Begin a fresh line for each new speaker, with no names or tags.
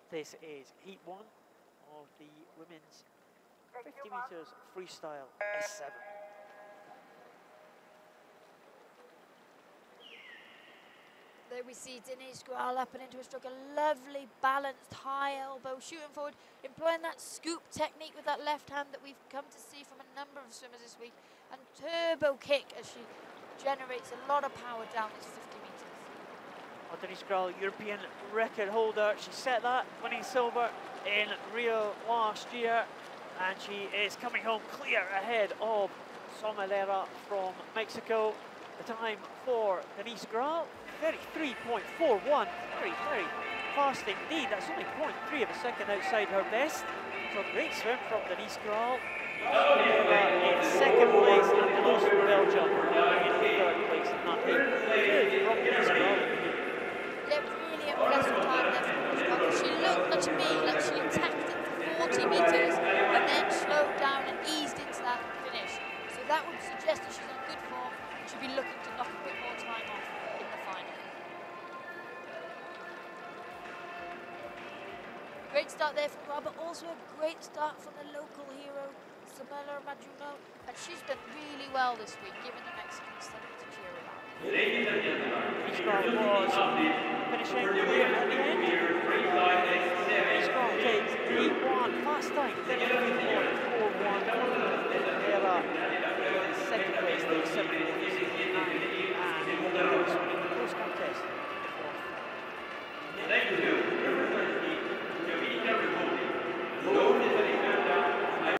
This is heat 1 of the women's 50 meters freestyle S7.
There we see Denise Graal up and into a stroke, a lovely balanced high elbow, shooting forward, employing that scoop technique with that left hand that we've come to see from a number of swimmers this week, and turbo kick as she generates a lot of power down this 50 meters.
Well, Denise Graal, European record holder, she set that winning silver in Rio last year, and she is coming home clear ahead of Somalera from Mexico. The time for Denise Graal, 33.41, very fast indeed. That's only 0.3 of a second outside her best. So great swim from Denise Graal. In second place, and Loes from Belgium in third place in that heat. Good from Denise Graal.
Yeah, really impressive time there from Denise Graal. She looked to me like she attacked it for 40 meters and then slowed down and eased into that finish. So that would suggest that she's in good form. She'll be looking to knock a bit more time off in the final. Great start there from Graal, but also a great start from the local hero, Samela Majuno, and she's done really well this week, given the Mexicans something to cheer about.
Denise Graal was finishing at the end. Denise Graal takes heat 1, fast time, 33.41. Era